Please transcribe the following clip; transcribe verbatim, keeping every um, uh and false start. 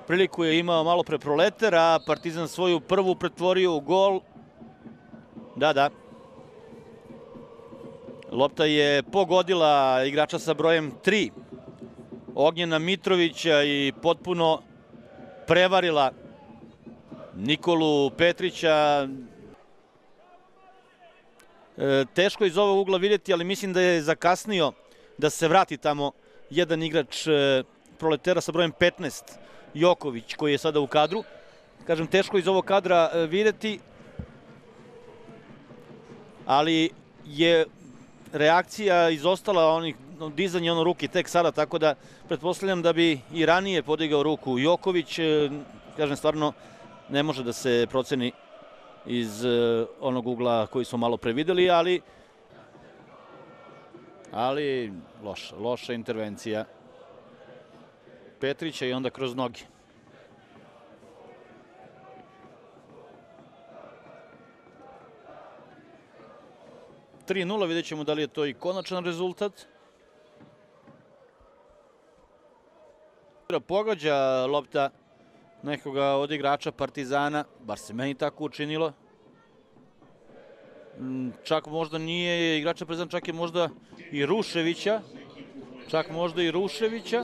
Priliku je imao malo pre Proleter, a Partizan svoju prvu pretvorio u gol. Da, da. Lopta je pogodila igrača sa brojem tri, Ognjena Mitrovića, i potpuno prevarila Nikolu Petrića. E, teško iz ovog ugla vidjeti, ali mislim da je zakasnio da se vrati tamo jedan igrač e, Proletera sa brojem petnaest, Joković, koji je sada u kadru. Kažem, teško iz ovog kadra e, vidjeti, ali je reakcija izostala, onih dizanje ono ruke tek sada, tako da pretpostavljam da bi i ranije podigao ruku Joković. E, kažem, stvarno ne može da se proceni iz e, onog ugla koji smo malo pre videli, ali ali loša, loša intervencija Petrića i onda kroz noge. tri nula, vidjet ćemo da li je to i konačan rezultat. Pogađa lopta nekoga od igrača Partizana, bar se meni tako učinilo. Čak možda nije igrača Partizana, čak je možda i Ruševića. Čak možda i Ruševića.